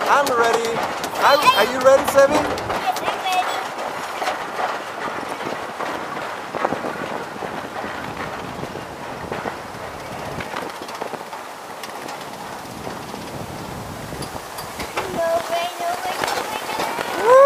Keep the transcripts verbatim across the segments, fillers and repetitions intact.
I'm ready. I'm, are you ready, Sebi? Yes, I'm ready. No way, no way, no way, no way.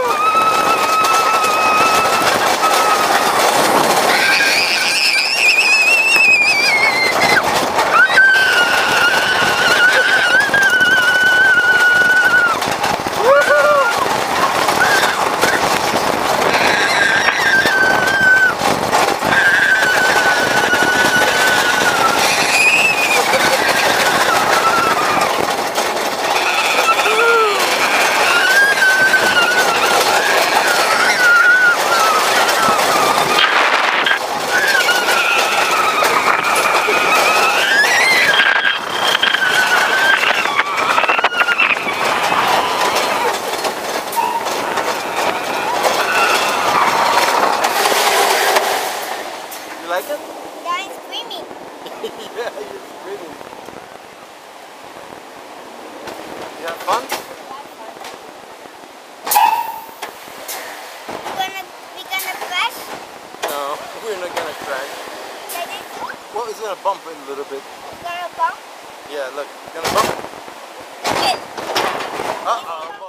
You like it? Yeah, I'm screaming. Yeah, you're screaming. You have fun? We gonna, we gonna crash? No, we're not gonna crash. Like this? Well, it's gonna bump it a little bit. It's gonna bump? Yeah, look, it's gonna bump. Look it. Uh-oh.